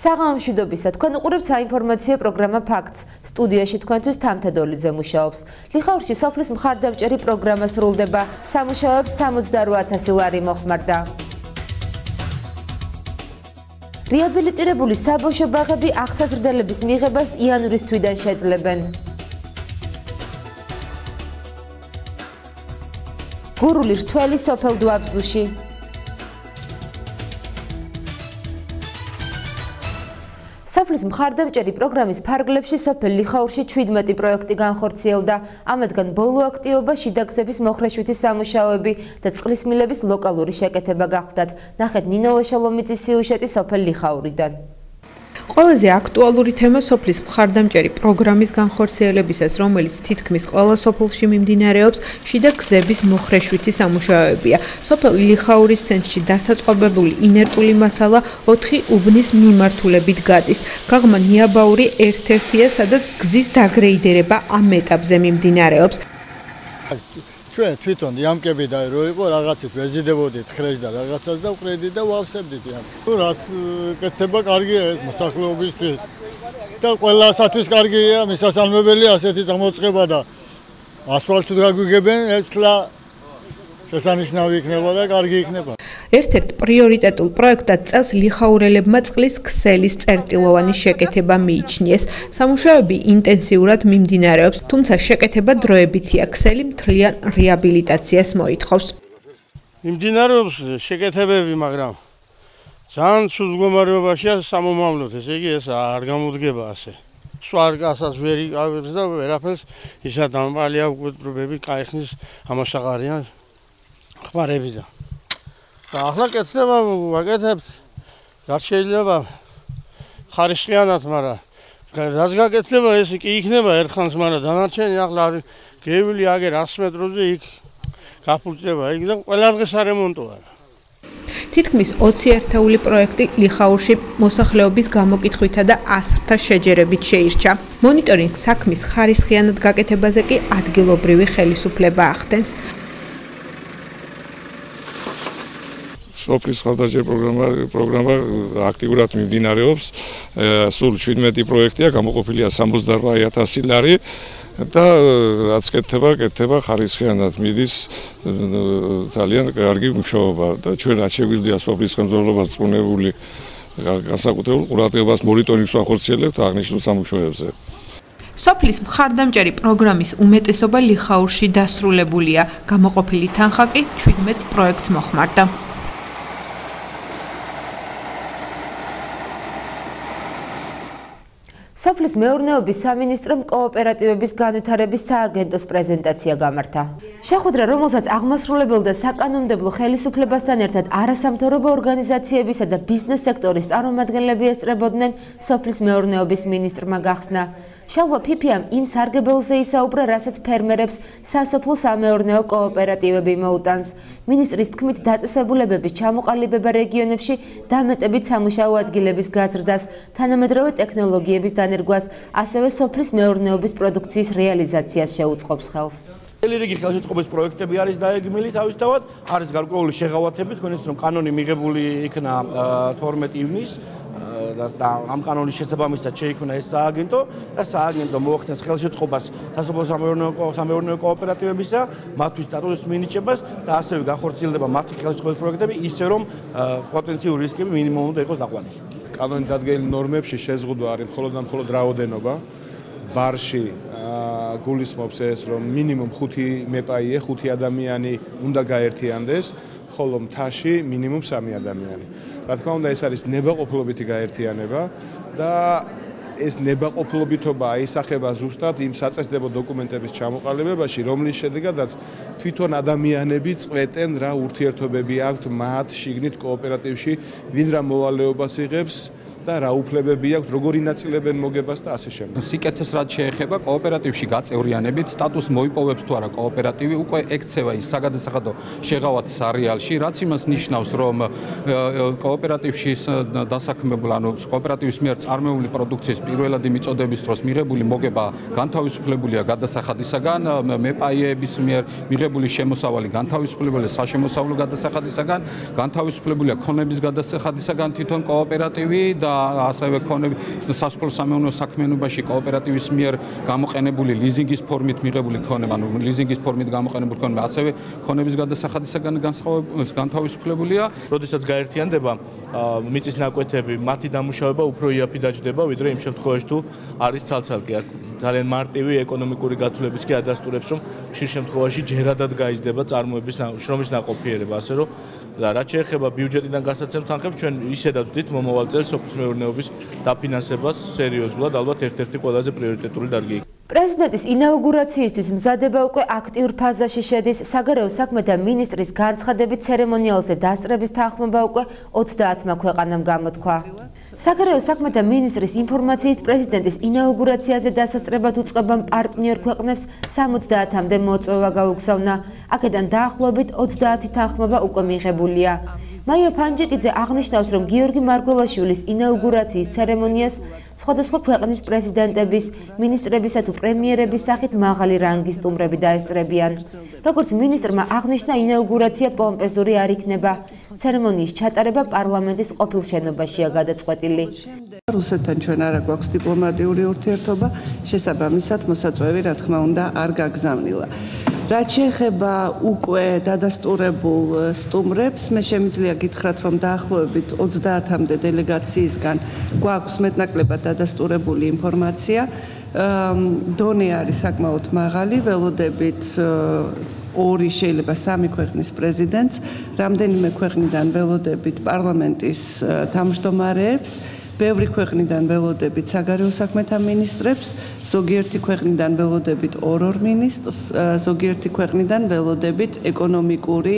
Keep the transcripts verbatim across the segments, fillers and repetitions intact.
საღამომშვიდობისა, თქვენ უყურებთ საინფორმაციო პროგრამა ფაქტს. სტუდიაში თქვენთვის თამთედოლიძე მუშაობს. ლიხაურში სოფლის მხარდამჭერი პროგრამა სრულდება. სამუშაოებს სამოცდაორი ათასი ლარი მოხმარდა. რეაბილიტირებული საბავშვო ბაღები აღსაზრდელების მიღებას იანვრის თვიდან შეძლებენ. გურული რთველი სოფელ დუაბზუში. სოფლის მხარდამჭერი პროგრამის ფარგლებში სოფელ ლიხაურში შვიდმეტი პროექტი განხორციელდა. ამათგან ბოლო აქტივობა შიდა გზების მოხრეშვითი სამუშაოები და წყლის მილების ლოკალური შეკეთება გახდათ. ნახეთ ნინო ვეშალომიძის სიუჟეტი სოფელ ლიხაურიდან. ყველაზე აქტუალური თემა სოფლის მხარდამჭერი პროგრამის განხორციელებისას, რომელიც თითქმის ყველა სოფელში მიმდინარეობს, შიდა გზების მოხრეშვითი სამუშაოებია. სოფელ ლიხაურის ცენტრში დასაწყობებული ინერტული მასალა ოთხი უბნის მიმართულებით გადის. გაღმა ნიაბაური ერთ-ერთია, სადაც გზის დაგრეიდერება ამ ეტაპზე მიმდინარეობს. ჩვენ თვითონ იამკები და რო იყო რაღაცით ვეზიდებოდით ხრეშ და რაღაცას და ვყრედით და ვავსებდით იამ. თუ რაც კეთება კარგია ეს მოსახლეობისთვის და ყველასათვის კარგია, მისასალმებელია ასეთი წამოწყება და ასფალტს გაგვიგებენ, ერთლა შესანიშნავი იქნება და კარგი იქნება. ერთ-ერთ პრიორიტეტულ პროექტად წელს ლიხაურელებმა წყლის ქსელის წერტილოვანი შეკეთება მიიჩნიეს. სამუშაოები ინტენსიურად მიმდინარეობს, თუმცა შეკეთება დროებითია. ქსელი მთლიან რეაბილიტაციას მოითხოვს. მიმდინარეობს შეკეთებები, მაგრამ ძალიან სულ მდგომარეობაშია სამომავლოდ, ესე იგი ეს არ გამოდგება ასე. სვარგასაც ვერ იკავებს და ვერაფერს ისა დამპალია უკვდრობები კაიხნის ამაშაღარიან ხმარებიდან. და ახლა კეთდება ვაკეთებთ, რაც შეიძლება ხარისხიანად, მაგრამ რაც გაკეთდება ეს კი იქნება ერთხანს, მაგრამ დანარჩენი ახლა გევილი აგერ ათს მეტროზე იქ გაფუჭდება იქ და ყველა დღეს არემონტო არა. თითქმის ოცი ერთეული პროექტი ლიხაურში მოსახლეობის გამოკითხვითა და ასრთა შეჯერებით შეირჩა. მონიტორინგ საქმის ხარისხიანად გაკეთებაზე კი ადგილობრივი ხელისუფლება ახდენს. სოფლის მხარდამჭერი პროგრამა პროგრამა აქტიურად მიმდინარეობს. სულ შვიდმეტი პროექტია, გამოყოფილია სამოცდაორი ათასი ლარი და რაც კეთდება, კეთდება ხარისხიანად, მიდის ძალიან კარგი მუშაობა და ჩვენ რაც შეგვიძლია სოფლის ხელმძღვანელობას წუნებული განსაკუთრებულ ყურადღებას მონიტორინგს ვახორციელებთ აღნიშნულ სამუშაოებზე. სოფლის მხარდამჭერი პროგრამის უმეტესობა ლიხაურში დასრულებულია. გამოყოფილი თანხა კი შვიდმეტ პროექტს მოხმარდა. სოფლის მეურნეობის სამინისტრომ კოოპერატივების განვითარების სააგენტოს პრეზენტაცია გამართა. შეხვედრა, რომელსაც აღმასრულებელ და საკანონმდებლო ხელისუფლებასთან ერთად არასამთავრობო ორგანიზაციებისა და ბიზნეს სექტორის წარმომადგენლები ესწრებოდნენ, სოფლის მეურნეობის მინისტრმა გახსნა. შალვა ფიფიამ იმ სარგებელზე ისაუბრა, რასაც ფერმერებს სასოფლო სამეურნეო კოოპერატივები მოუტანს. მინისტრის თქმით, დაწესებულებების ჩამოყალიბება რეგიონებში დამატებით სამუშაო ადგილების გაზრდას, თანამედროვე ტექნოლოგიების დანერგვას, ასევე სოფლის მეურნეობის პროდუქციის რეალიზაციას შეუწყობს ხელს. Მთელი რიგი ხელშეწყობის პროექტები არის დაეგმილი თავისთავად, არის გარკვეული შეღავათები, თქვენ იცით რომ კანონი მიღებული იქნა თორმეტი ივნის და ამ კანონის შესაბამისად შეიქმნა ეს სააგენტო და სააგენტო მოახდენს ხელშეწყობას სასოფლო სამეურნეო კოოპერატივებისა, მათთვის სტატუსის მინიჭებას და ასევე განხორციელდება მათი ხელშეწყობის პროექტები ისე რომ პოტენციური რისკები მინიმუმ უნდა იყოს დაყვანილი. კანონით დადგენილ ნორმებში შეზღუდვა არის მხოლოდ და მხოლოდ რაოდენობა. ბარში გულისხმობს ეს, რომ მინიმუმ ხუთი მეპაიე, ხუთი ადამიანი უნდა გაერთიანდეს, ხოლო მთაში მინიმუმ სამი ადამიანი. რა თქმა უნდა, ეს არის ნებაყოფლობითი გაერთიანება და ეს ნებაყოფლობითობა აისახება ზუსტად იმ საწესდებო დოკუმენტების ჩამოყალიბებაში, რომლის შედეგადაც თვითონ ადამიანები წვეტენ რა ურთიერთობები აქვთ მათ შიგნით კოოპერატივში, ვინ რა მოვალეობას იღებს და რა უფლებები აქვს, როგორ ინაწილებენ მოგებას და ასე შემდეგ. სიკეთეს რაც შეეხება კოოპერატივში გაწევრიანებით, სტატუსს მოიპოვებს თუ არა კოოპერატივი, უკვე ექცევა ის საგადასახადო შეღავათის არეალში, რაც იმას ნიშნავს, რომ კოოპერატივში დასაქმებულ, ანუ კოოპერატივის მიერ წარმოებული პროდუქციის პირველადი მიწოდების დროს მიღებული მოგება განთავისუფლებულია გადასახადისაგან, მეპაიეების მიერ მიღებული შემოსავალი განთავისუფლებულია საშემოსავლო გადასახადისაგან, განთავისუფლებულია ქონების გადასახადისაგან თვითონ კოოპერატივი და ასევე ქონები სასოფლო სამეურნეო საქმიანობაში კოოპერატივის მიერ გამოყენებული ლიზინგის ფორმით მიღებული ქონება, ანუ ლიზინგის ფორმით გამოყენებული ქონება, ასევე ქონების გადასახადისაგან განთავისუფლებულია. როდესაც გაერთიანდება მიწის ნაკვეთები, მათი დამუშავება უფრო იაფი დაჯდება, ვიდრე იმ შემთხვევაში თუ არის ცალ-ცალკე. ძალიან მარტივი ეკონომიკური გათვლებიც კი ადასტურებს, რომ ხშირ შემთხვევაში ჯერადად გაიზრდება წარმოების შრომის ნაყოფიერება, ასე რომ და რაც შეეხება ბიუჯეტიდან გასაცემ თანხებს, ჩვენ ისედაც ვდით მომავალ წელს სოფლის მეურნეობის დაფინანსებას სერიოზულად, ალბათ ერთ-ერთი ყველაზე პრიორიტეტული დარგი. პრეზიდენტის ინაუგურაციისთვის მზადება უკვე აქტიურ ფაზაში შედის. საგარეო საქმეთა მინისტრის განცხადებით ცერემონიალზე დასწრების თანხმობა უკვე ოცდაათმა ქვეყანამ გამოთქვა. საგარეო საქმეთა მინისტრის ინფორმაციით პრეზიდენტის ინაუგურაციაზე დასასწრებად უწყებამ პარტნიორ ქვეყნებს სამოცდაათამდე მოწვევა გაუგზავნა. აქედან დაახლოებით ოცდაათი თანხმობა უკვე მიღებულია. მაია ფანჯიკიძე აღნიშნავს, რომ გიორგი მარგველაშვილის ინაუგურაციის ცერემონიას სხვადასხვა ქვეყნის პრეზიდენტების, მინისტრებისა თუ პრემიერების სახით მაღალი რანგის სტუმრები დაესწრებიან. როგორც მინისტრმა აღნიშნა, ინაუგურაცია პომპეზური არ იქნება. ცერემონიის ჩატარება პარლამენტის ყოფილ შენობაშია გადაწყვეტილი. რუსეთთან ჩვენ არა გვაქვს დიპლომატიური ურთიერთობა, შესაბამისად მოსაწვევი რა თქმა უნდა არ გაგზავნილა. რაც შეეხება უკვე დადასტურებულ სტუმრებს, მე შემიძლია გითხრათ, რომ დაახლოებით ოცდაათამდე დელეგაციისგან გვაქვს მეტნაკლებად დადასტურებული ინფორმაცია. დონე არის საკმაოდ მაღალი, ველოდებით ორი შეიძლება სამი ქვეყნის პრეზიდენტს, რამდენიმე ქვეყნიდან ველოდებით პარლამენტის თავმჯდომარეებს, ბევრი ქვეყნიდან ველოდებით საგარეო საქმეთა მინისტრებს, ზოგიერთი ქვეყნიდან ველოდებით ორ-ორ მინისტრს, ზოგიერთი ქვეყნიდან ველოდებით ეკონომიკური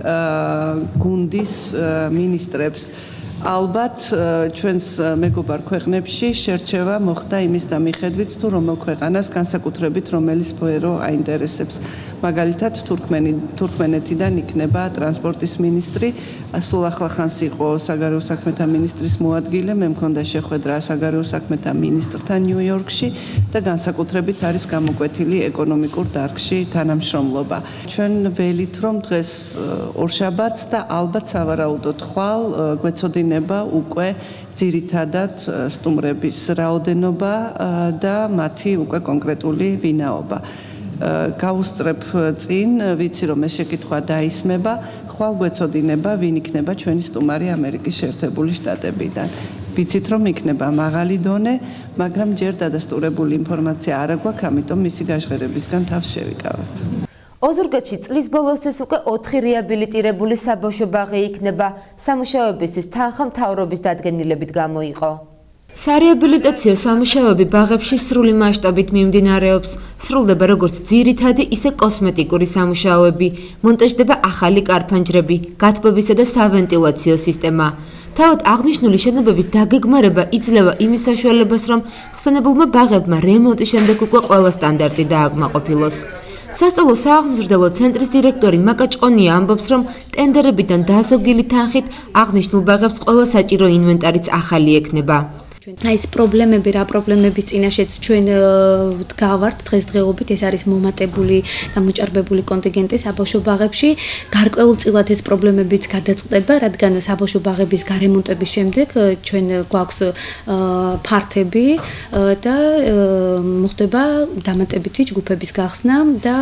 გუნდის მინისტრებს. ალბათ ჩვენს მეგობარ ქვეყნებში შერჩევა მოხდა იმის დამიხედვით, თუ რომელ ქვეყანას განსაკუთრებით რომელი სფერო აინტერესებს. მაგალითად, თურქმენეთიდან იქნება ტრანსპორტის მინისტრი, სულ ახლახანს იყო საგარეო საქმეთა მინისტრის მოადგილე, მე მქონდა შეხვედრა საგარეო საქმეთა მინისტრთან ნიუ-იორკში და განსაკუთრებით არის გამოკვეთილი ეკონომიკურ დარგში თანამშრომლობა. ჩვენ ველით, რომ დღეს ორშაბათს და ალბათ სავარაუდოდ ხვალ გვეცოდინება უკვე ძირითადად სტუმრების რაოდენობა და მათი უკვე კონკრეტული ვინაობა. გავუსწრებ წინ, ვიცი რომ ეს შეკითხვა დაისმება, ხვალ გვეცოდინება ვინ იქნება ჩვენი სტუმარი ამერიკის შეერთებული შტატებიდან. ვიცით რომ იქნება მაღალი დონე, მაგრამ ჯერ დადასტურებული ინფორმაცია არ აქვს, ამიტომ მისი გაჟღერებისგან თავს შევიკავებთ. ოზურგეთში წლის ბოლოსთვის უკვე ოთხი რეაბილიტირებული საბავშვო ბაღი იქნება. სამუშაოებისთვის თანხა მთავრობის დადგენილებით გამოიყო. სარეაბილიტაციო სამუშაოები ბაღებში სრული მასშტაბით მიმდინარეობს. სრულდება როგორც ძირითადი, ისე კოსმეტიკური სამუშაოები. მონტაჟდება ახალი კარფანჯრები, გათბობისა და სავენტილაციო სისტემა. თავად აღნიშნული შენობების დაგეგმარება იძლევა იმის საშუალებას, რომ ხსენებულმა ბაღებმა რემონტის შემდეგ უკვე ყველა სტანდარტი დააკმაყოფილოს. სასწავლო სააღმზრდელო ცენტრის დირექტორი მაკა ჭყონია ამბობს, რომ ტენდერებიდან დაზოგილი თანხით აღნიშნულ ბაღებს ყველა საჭირო ინვენტარიც ახალი ექნება. აი ეს პრობლემები რა პრობლემების წინაშეც ჩვენ გავართ დღესდღეობით, ეს არის მომატებული და მოჭარბებული კონტინგენტი საბავშვო ბაღებში. გარკვეულწილად ეს პრობლემებიც გადაწყდება, რადგან საბავშვო ბაღების გარემონტების შემდეგ ჩვენ გვაქვს ფართები და მოხდება დამატებითი ჯგუფების გახსნა და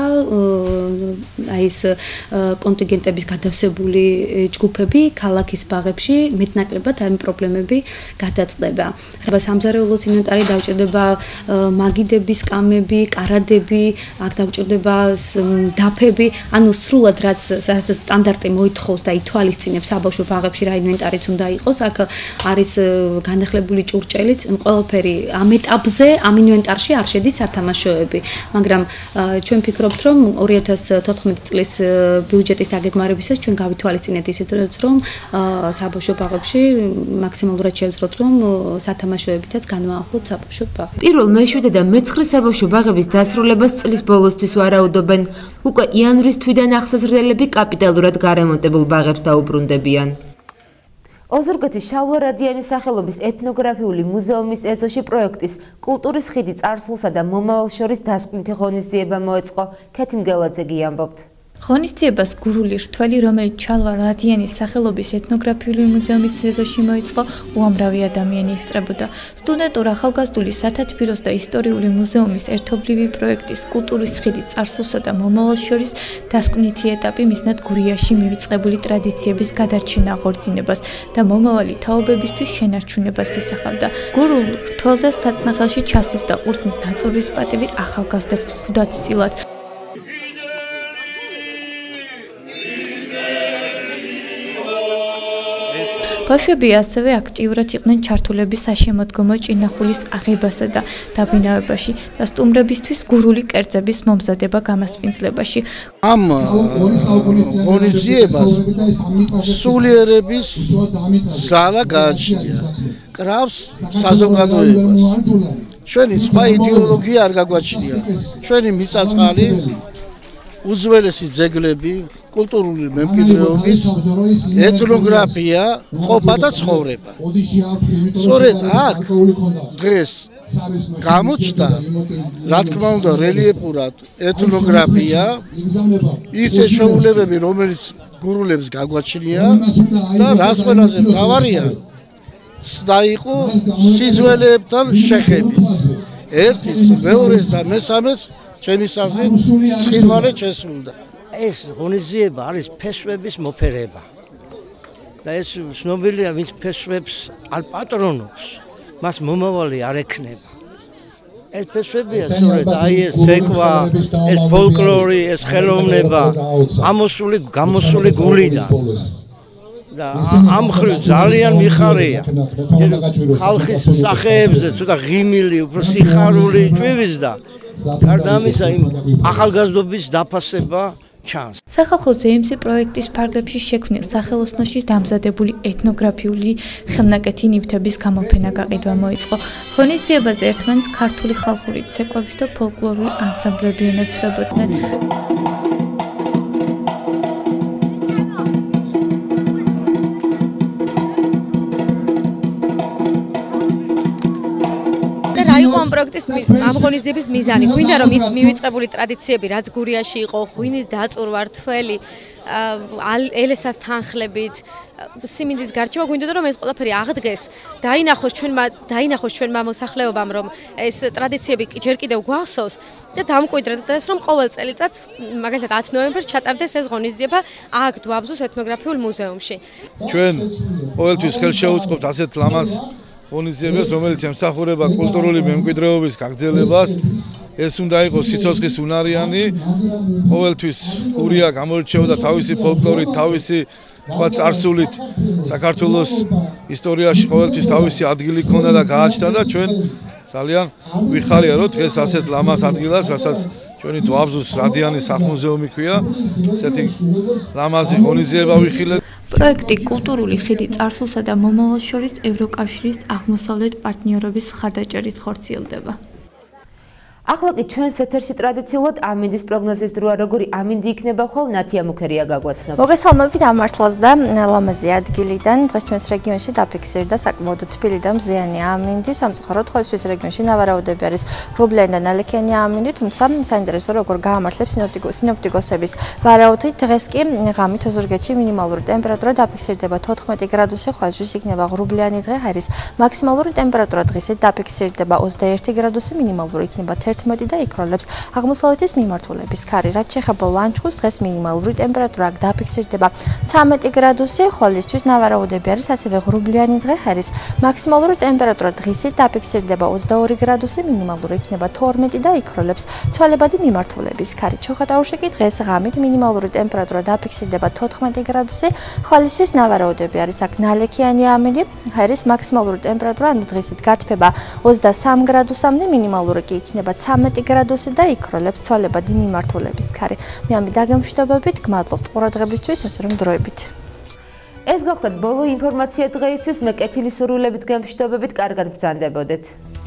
აი ეს კონტინგენტების გადავსებული ჯგუფები ქალაქის ბაღებში მეტნაკლებად ამ პრობლემები გადაწყდება. სამზარეულოს ინვენტარი დაუჭირდება მაგიდების კამები, კარადები, აქ დაუჭირდება დაფები, ანუ სრულად რაც სტანდარტი მოითხოვს და ითვალისწინებს საბავშვო ბაღებში რა ინვენტარიც უნდა იყოს, აქ არის განახლებული ჭურჭელიც, ყველაფერი ამ ეტაპზე ამ ინვენტარში არ შედის სათამაშოები, მაგრამ ჩვენ ვფიქრობთ, რომ ორი ათას თოთხმეტი წლის ბიუჯეტის დაგეგმარებისას ჩვენ გავითვალისწინეთ ისიც, რომ საბავშვო ბაღებში მაქსიმალურად შევძროთ, რომ სათამაშოებითაც განვაახლოთ საბავშვო ბაღი. პირველ მეშვიდე და მეცხრე საბავშვო ბაღების დასრულებას წლის ბოლოსთვის ვარაუდობენ. უკვე იანვრის თვიდან ახსაზრდელები კაპიტალურად გარემონტებულ ბაღებს დაუბრუნდებიან. ოზურგეთის შალვარადიანის სახელობის ეთნოგრაფიული მუზეუმის ეზოში პროექტის კულტურის ხიდი წარსულსა და მომავალს შორის დასკვნითი ღონისძიება მოეწყო. ქეთი მგელაძე ამბობთ. ღონისძიებას გურული რთველი, რომელიც ჩალვა რადიანის სახელობის ეთნოგრაფიული მუზეუმის ეზოში მოიწყო, უამრავი ადამიანი ისწრებოდა. სტუდენტურ ახალგაზრდული სათათბიროს და ისტორიული მუზეუმის ერთობლივი პროექტის კულტურის ხიდი წარსულსა და მომავალს შორის დასკვნითი ეტაპი მიზნად გურიაში მივიწყებული ტრადიციების გადარჩენა აღორძინებას და მომავალი თაობებისთვის შენარჩუნებას ისახავდა. გურულ რთველზე საწნახელში ჩასვლის და ყურძნის დაწურვის პატივი ახალგაზრდებს ხვდათ წილად. ბავშვები ასევე აქტიურად იყვნენ ჩართულები საშემოდგომო ჭინახულის აღებასა და დაბინავებაში და სტუმრებისთვის გურული კერძების მომზადება გამასპინძლებაში. ამ ღონისძიებას სულიერების ზალა გააჩნია, კრავს საზოგადოებას. ჩვენი სხვა იდეოლოგია არ გაგვაჩნია. ჩვენი მიწა-წყალი, უძველესი ძეგლები, კულტურული მემკვიდრეობის ეთნოგრაფია, ყოფა და ცხოვრება. სწორედ აქ დღეს გამოჩნდა, რა თქმა უნდა, რელიეფურად ეთნოგრაფია, ის ეჩვეულებები, რომელიც გურულებს გაგვაჩნია და რაც ყველაზე მთავარია, ცდა იყო სიძველეებთან შეხების. ერთის, მეორეს და მესამეს ჩემი საზრით ცხინვალე შესრულდა. ეს ღონისძიება არის ფესვების მოფერება და ეს ცნობილია, ვინც ფესვებს არ პატრონობს, მას მომავალი არ ექნება. ეს ფესვებია სწორედ აი ეს ცეკვა, ეს ფოლკლორი, ეს ხელოვნება, ამოსული გამოსული გულიდან. და ამ ხრივ ძალიან მიხარია. ხალხის სახეებზე ცოტა ღიმილი, უფრო სიხარული ჭვივისდა. გარდა ამისა, იმ ახალგაზრდობის დაფასება ჩანს. სახალხო ზეიმსი პროექტის ფარგლებში შექმნილ სახელოსნოში დამზადებული ეთნოგრაფიული ხელნაკეთი ნივთების გამოფენა გაყიდვა მოიწყო. ღონისძიებაზე ერთმანეთს ქართული ხალხური ცეკვების და ფოლკლორული ანსამბლები ენაცვლებოდნენ. ამ პროექტის ამ ღონისძიების მიზანი გვინდა რომ ის მივიწყებული ტრადიციები რაც გურიაში იყო, ღვინის დაწურვა, რთველი, ელესას თანხლებით, სიმინდის გარჩევა, გვინდოდა რომ ეს ყველაფერი აღდგეს, დაინახოს ჩვენმა დაინახოს ჩვენმა მოსახლეობამ, რომ ეს ტრადიციები ჯერ კიდევ გვახსოვს და დამკვიდრეთ და ეს რომ ყოველ წელიწადს, მაგალითად ათი ნოემბერს ჩატარდეს ეს ღონისძიება აქ დვაბზუს ეთნოგრაფიულ მუზეუმში. ჩვენ ყოველთვის ხელშეუწყობთ ასეთ ლამაზ ღონისძიებას, რომელიც ემსახურება კულტურული მემკვიდრეობის გაგრძელებას. ეს უნდა იყოს სიცოცხლის უნარიანი, ყოველთვის გურია გამორჩეოდა თავისი ფოლკლორით, თავისი თქვა წარსულით, საქართველოს ისტორიაში ყოველთვის თავისი ადგილი ჰქონდა და გააჩნდა და ჩვენ ძალიან ვიხარია, რომ დღეს ასეთ ლამაზ ადგილას, რასაც ჩვენი დვაბზუს რადიანის სახლ-მუზეუმი ქვია, ესეთი ლამაზი ღონისძიება ვიხილეთ. პროექტი კულტურული ხიდი წარსულსა და მომავალს შორის ევროკავშირის აღმოსავლეთ პარტნიორობის მხარდაჭერით ხორციელდება. ახლა კი ჩვენს ეთერში ტრადიციულად ამინდის პროგნოზის დროა, როგორი ამინდი იქნება ხოლ ნათია მუქერია გაგვაცნობს. მოგესალმებით ამართლას და ლამაზი ადგილიდან. დღეს ჩვენს რეგიონში დაფიქსირდა საკმაოდ თბილი და მზიანი ამინდი. სამწუხაროდ ყოველთვის რეგიონში ნავარაუდები არის ღრუბლიანი და ნალექიანი ამინდი, თუმცა საინტერესო როგორ გაამართლებს სინოპტიკოსების ვარაუდით, დღეს კი ღამით ზურგეთში მინიმალური ტემპერატურა დაფიქსირდება თოთხმეტი გრადუსი, ხვალისთვის იქნება ღრუბლიანი დღე, ჰაერის მაქსიმალური ტემპერატურა დღისით დაფიქსირდება ოცდაერთი გრადუსი, მინიმალური იქნება თერთმეტი და იქროლებს აღმოსავლეთის მიმართულების ქარი. რაც შეეხება ლანჩხუთს, დღეს მინიმალური ტემპერატურა დაფიქსირდება ცამეტი გრადუსი, ხოლისთვის ნავარაუდები არის ასევე ღრუბლიანი დღე, ჰაერის მაქსიმალური ტემპერატურა დღისით დაფიქსირდება ოცდაორი გრადუსი, მინიმალური იქნება თორმეტი და იქროლებს ცვალებადი მიმართულების ქარი. ჩოხატაურში კი დღეს ღამით მინიმალური ტემპერატურა დაფიქსირდება თოთხმეტი გრადუსი, ხოლისთვის ნავარაუდები არის აქ ნალექიანი ამინდი, ჰაერის მაქსიმალური ტემპერატურა ანუ დღისით გათბება ოცდასამ გრადუსამდე, მინიმალური კი იქნება ცამეტი გრადუსი და იქროლებს ცვალებადი მიმართულების ქარი. მე ამით დაგემშვიდობებით, გმადლობთ ყურადღებისთვის, ასე რომ დროებით. ეს გახლდათ ბოლო ინფორმაცია დღეისთვის, მე კეთილი სურვილებით გემშვიდობებით, კარგად ბრძანდებოდეთ.